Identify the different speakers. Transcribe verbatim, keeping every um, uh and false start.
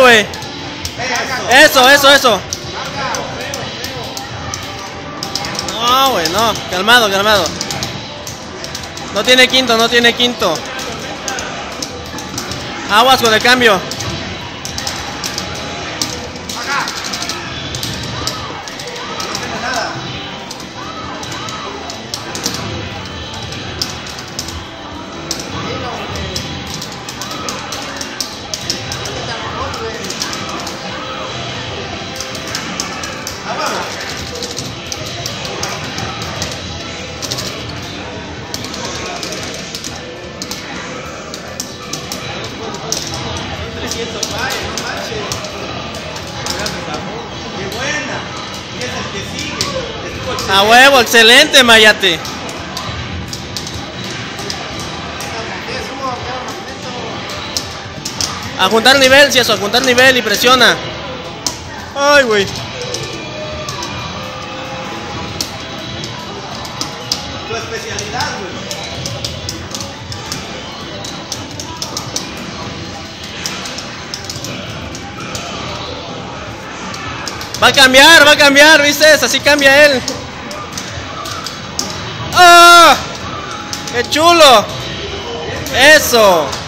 Speaker 1: güey. Eso, eso, eso. No, güey, no. Calmado, calmado. No tiene quinto, no tiene quinto. Aguas con el cambio. A huevo, excelente, Mayate. A juntar nivel, si eso, a juntar nivel y presiona. Ay, güey.
Speaker 2: Tu especialidad, güey.
Speaker 1: Va a cambiar, va a cambiar, ¿viste? Así cambia él. ¡Ah! ¡Qué chulo! ¡Eso!